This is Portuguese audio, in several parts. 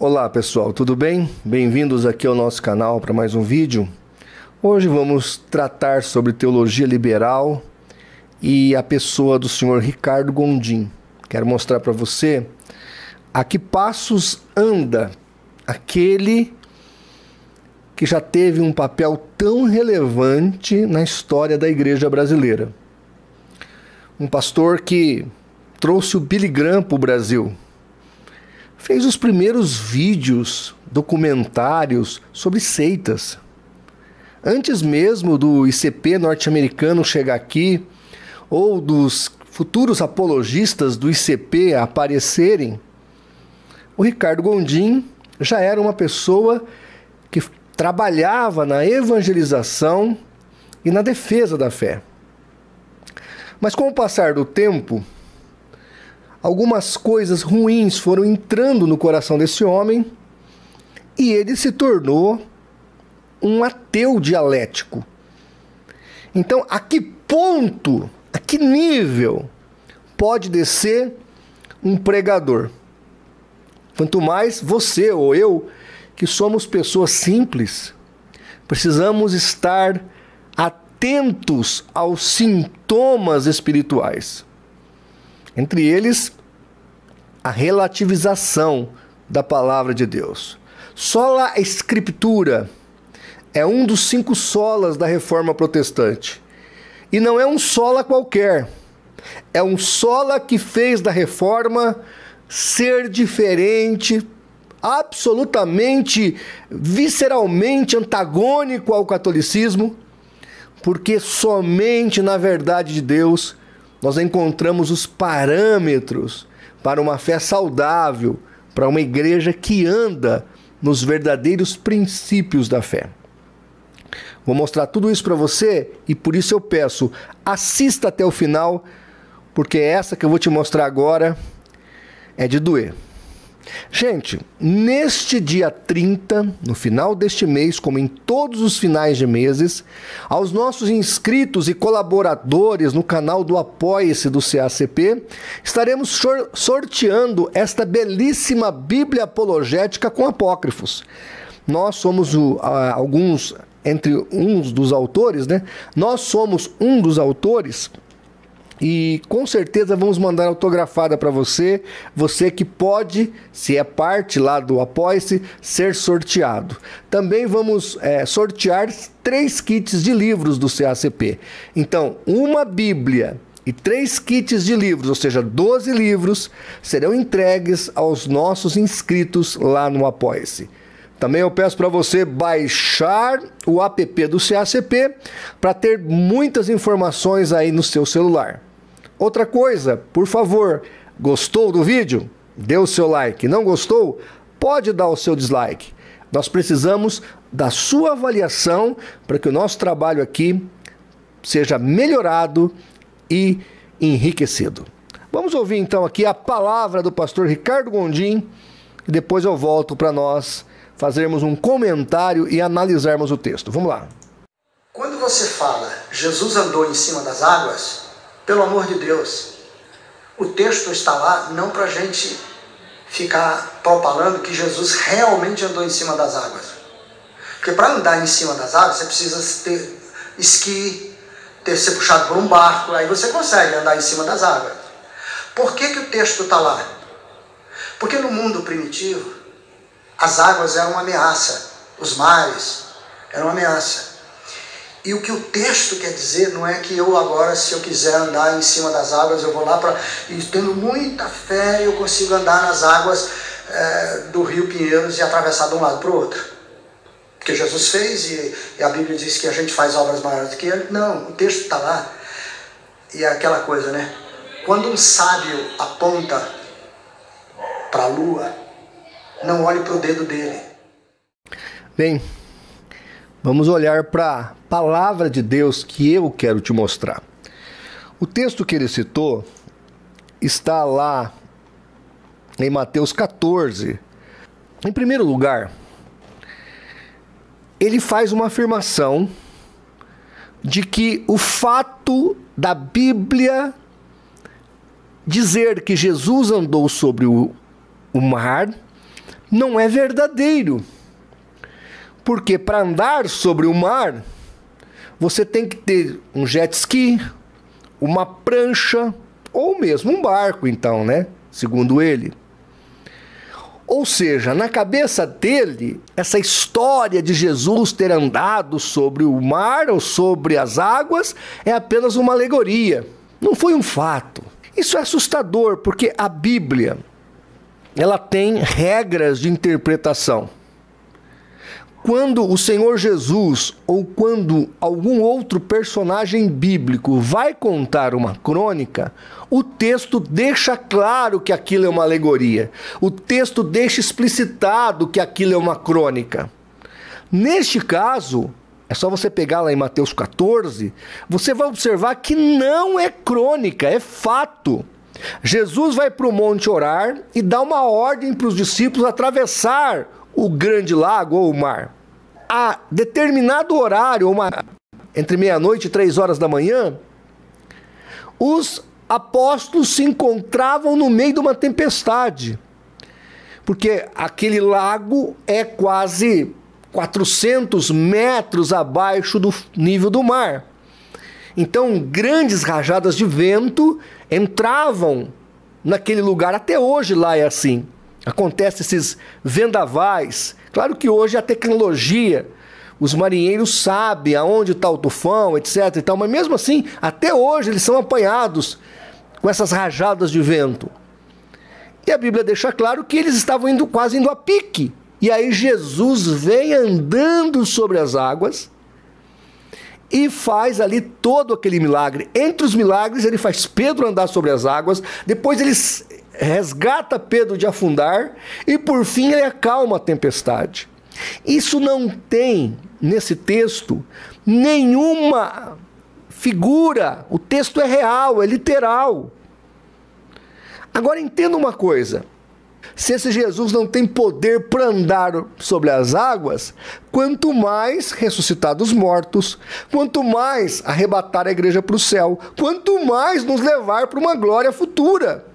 Olá pessoal, tudo bem? Bem-vindos aqui ao nosso canal para mais um vídeo. Hoje vamos tratar sobre teologia liberal e a pessoa do senhor Ricardo Gondim. Quero mostrar para você a que passos anda aquele que já teve um papel tão relevante na história da igreja brasileira. Um pastor que trouxe o Billy Graham para o Brasil. Fez os primeiros vídeos, documentários sobre seitas. Antes mesmo do ICP norte-americano chegar aqui, ou dos futuros apologistas do ICP aparecerem, o Ricardo Gondim já era uma pessoa que trabalhava na evangelização e na defesa da fé. Mas com o passar do tempo, algumas coisas ruins foram entrando no coração desse homem e ele se tornou um ateu dialético. Então, a que ponto, a que nível pode descer um pregador? Quanto mais você ou eu, que somos pessoas simples, precisamos estar atentos aos sintomas espirituais. Entre eles, a relativização da palavra de Deus. Sola Escritura é um dos 5 solas da Reforma Protestante. E não é um sola qualquer. É um sola que fez da Reforma ser diferente, absolutamente, visceralmente antagônico ao catolicismo, porque somente na verdade de Deus nós encontramos os parâmetros para uma fé saudável, para uma igreja que anda nos verdadeiros princípios da fé. Vou mostrar tudo isso para você e por isso eu peço, assista até o final, porque essa que eu vou te mostrar agora é de doer. Gente, neste dia 30, no final deste mês, como em todos os finais de meses, aos nossos inscritos e colaboradores no canal do Apoie-se do CACP, estaremos sorteando esta belíssima Bíblia apologética com apócrifos. Nós somos alguns, entre uns dos autores, né? Nós somos um dos autores. E com certeza vamos mandar autografada para você, você que pode, se é parte lá do Apoie-se, ser sorteado. Também vamos sortear 3 kits de livros do CACP. Então, uma Bíblia e 3 kits de livros, ou seja, 12 livros, serão entregues aos nossos inscritos lá no Apoie-se. Também eu peço para você baixar o app do CACP para ter muitas informações aí no seu celular. Outra coisa, por favor, gostou do vídeo? Dê o seu like. Não gostou? Pode dar o seu dislike. Nós precisamos da sua avaliação para que o nosso trabalho aqui seja melhorado e enriquecido. Vamos ouvir então aqui a palavra do pastor Ricardo Gondim e depois eu volto para nós fazermos um comentário e analisarmos o texto. Vamos lá. Quando você fala Jesus andou em cima das águas, pelo amor de Deus, o texto está lá não para a gente ficar propalando que Jesus realmente andou em cima das águas. Porque para andar em cima das águas, você precisa ter esqui, ser puxado por um barco, aí você consegue andar em cima das águas. Por que o texto está lá? Porque no mundo primitivo, as águas eram uma ameaça, os mares eram uma ameaça. E o que o texto quer dizer não é que eu agora, se eu quiser andar em cima das águas, eu vou lá e tendo muita fé, eu consigo andar nas águas do Rio Pinheiros e atravessar de um lado para o outro. Porque Jesus fez e a Bíblia diz que a gente faz obras maiores do que ele. Não, o texto está lá. E é aquela coisa, né? Quando um sábio aponta para a lua, não olhe para o dedo dele. Bem, vamos olhar para a palavra de Deus que eu quero te mostrar. O texto que ele citou está lá em Mateus 14. Em primeiro lugar, ele faz uma afirmação de que o fato da Bíblia dizer que Jesus andou sobre o mar não é verdadeiro. Porque para andar sobre o mar, você tem que ter um jet ski, uma prancha, ou mesmo um barco, então, né? Segundo ele. Ou seja, na cabeça dele, essa história de Jesus ter andado sobre o mar ou sobre as águas é apenas uma alegoria. Não foi um fato. Isso é assustador, porque a Bíblia, ela tem regras de interpretação. Quando o Senhor Jesus ou quando algum outro personagem bíblico vai contar uma crônica, o texto deixa claro que aquilo é uma alegoria. O texto deixa explicitado que aquilo é uma crônica. Neste caso, é só você pegar lá em Mateus 14, você vai observar que não é crônica, é fato. Jesus vai para o monte orar e dá uma ordem para os discípulos atravessar o grande lago ou o mar. A determinado horário, entre meia-noite e 3 horas da manhã, os apóstolos se encontravam no meio de uma tempestade, porque aquele lago é quase 400 metros abaixo do nível do mar. Então, grandes rajadas de vento entravam naquele lugar. Até hoje lá é assim. Acontece esses vendavais. Claro que hoje a tecnologia, os marinheiros sabem aonde está o tufão, etc. e tal, mas mesmo assim, até hoje eles são apanhados com essas rajadas de vento. E a Bíblia deixa claro que eles estavam quase indo a pique. E aí Jesus vem andando sobre as águas e faz ali todo aquele milagre. Entre os milagres, ele faz Pedro andar sobre as águas, depois ele resgata Pedro de afundar e por fim ele acalma a tempestade. Isso não tem nesse texto nenhuma figura, o texto é real, é literal. Agora entenda uma coisa, se esse Jesus não tem poder para andar sobre as águas, quanto mais ressuscitar dos mortos, quanto mais arrebatar a igreja para o céu, quanto mais nos levar para uma glória futura.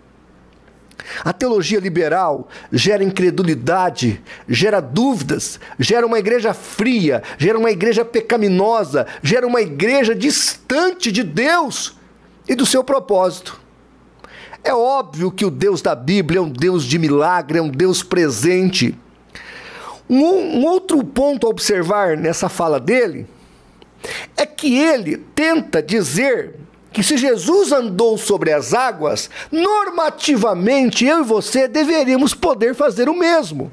A teologia liberal gera incredulidade, gera dúvidas, gera uma igreja fria, gera uma igreja pecaminosa, gera uma igreja distante de Deus e do seu propósito. É óbvio que o Deus da Bíblia é um Deus de milagre, é um Deus presente. Um outro ponto a observar nessa fala dele é que ele tenta dizer que se Jesus andou sobre as águas, normativamente eu e você deveríamos poder fazer o mesmo.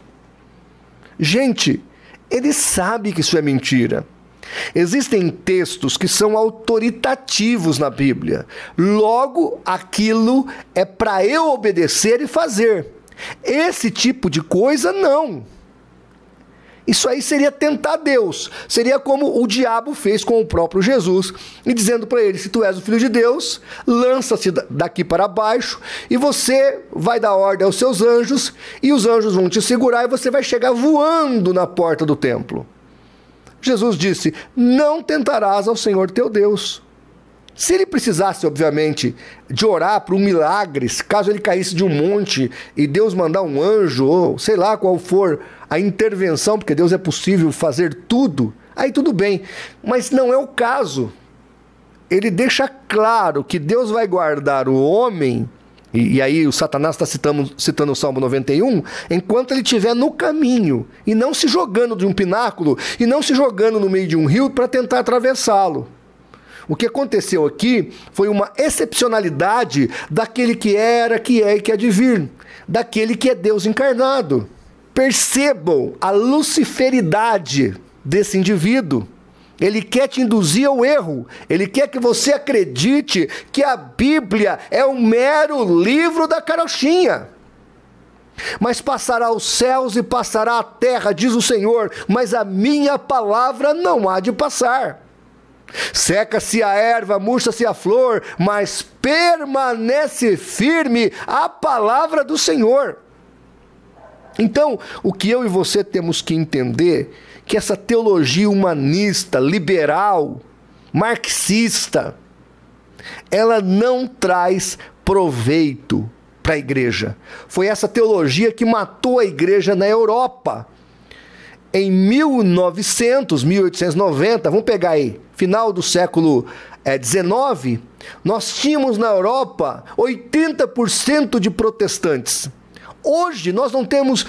Gente, ele sabe que isso é mentira. Existem textos que são autoritativos na Bíblia. Logo, aquilo é para eu obedecer e fazer. Esse tipo de coisa, não. Isso aí seria tentar Deus. Seria como o diabo fez com o próprio Jesus, e dizendo para ele, se tu és o Filho de Deus, lança-se daqui para baixo, e você vai dar ordem aos seus anjos, e os anjos vão te segurar, e você vai chegar voando na porta do templo. Jesus disse, não tentarás ao Senhor teu Deus. Se ele precisasse, obviamente, de orar por um milagre, caso ele caísse de um monte e Deus mandar um anjo, ou sei lá qual for a intervenção, porque Deus é possível fazer tudo, aí tudo bem. Mas não é o caso. Ele deixa claro que Deus vai guardar o homem, e aí o Satanás está citando o Salmo 91, enquanto ele estiver no caminho, e não se jogando de um pináculo, e não se jogando no meio de um rio para tentar atravessá-lo. O que aconteceu aqui foi uma excepcionalidade daquele que era, que é e que há de vir, daquele que é Deus encarnado. Percebam a luciferidade desse indivíduo. Ele quer te induzir ao erro. Ele quer que você acredite que a Bíblia é um mero livro da carochinha. Mas passará os céus e passará a terra, diz o Senhor, mas a minha palavra não há de passar. Seca-se a erva, murcha-se a flor, mas permanece firme a palavra do Senhor. Então, o que eu e você temos que entender que essa teologia humanista, liberal, marxista, ela não traz proveito para a igreja. Foi essa teologia que matou a igreja na Europa. Em 1890, vamos pegar aí, final do século XIX, nós tínhamos na Europa 80% de protestantes. Hoje nós não temos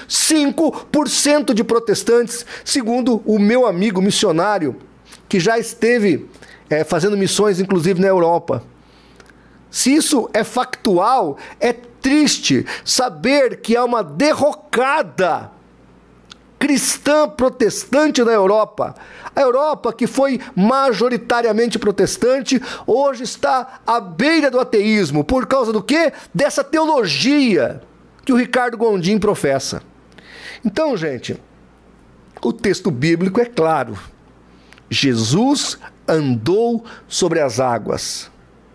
5% de protestantes, segundo o meu amigo missionário, que já esteve fazendo missões, inclusive na Europa. Se isso é factual, é triste saber que há uma derrocada cristã protestante na Europa. A Europa, que foi majoritariamente protestante, hoje está à beira do ateísmo. Por causa do quê? Dessa teologia que o Ricardo Gondim professa. Então, gente, o texto bíblico é claro. Jesus andou sobre as águas.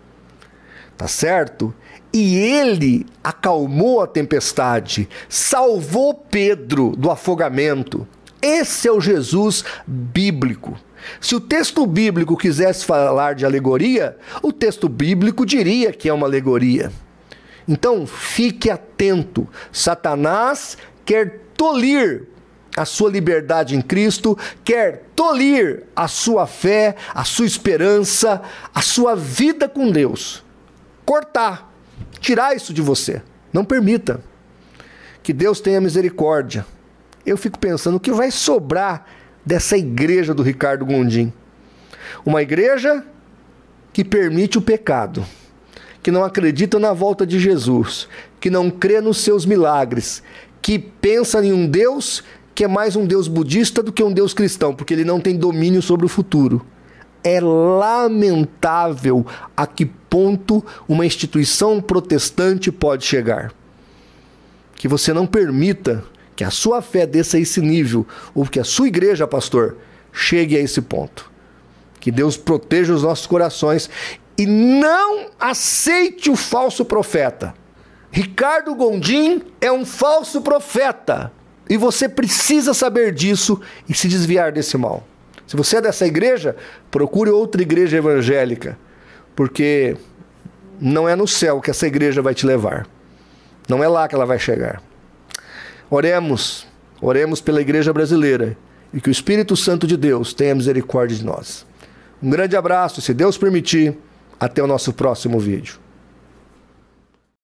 Tá certo? E ele acalmou a tempestade, salvou Pedro do afogamento. Esse é o Jesus bíblico. Se o texto bíblico quisesse falar de alegoria, o texto bíblico diria que é uma alegoria. Então, fique atento. Satanás quer tolir a sua liberdade em Cristo, quer tolir a sua fé, a sua esperança, a sua vida com Deus. Cortar. Tirar isso de você. Não permita. Que Deus tenha misericórdia. Eu fico pensando o que vai sobrar dessa igreja do Ricardo Gondim. Uma igreja que permite o pecado, que não acredita na volta de Jesus, que não crê nos seus milagres, que pensa em um Deus que é mais um Deus budista do que um Deus cristão, porque ele não tem domínio sobre o futuro. É lamentável a que ponto uma instituição protestante pode chegar. Que você não permita que a sua fé desça a esse nível, ou que a sua igreja, pastor, chegue a esse ponto. Que Deus proteja os nossos corações e não aceite o falso profeta. Ricardo Gondim é um falso profeta e você precisa saber disso e se desviar desse mal. Se você é dessa igreja, procure outra igreja evangélica, porque não é no céu que essa igreja vai te levar. Não é lá que ela vai chegar. Oremos pela igreja brasileira e que o Espírito Santo de Deus tenha misericórdia de nós. Um grande abraço, se Deus permitir, até o nosso próximo vídeo.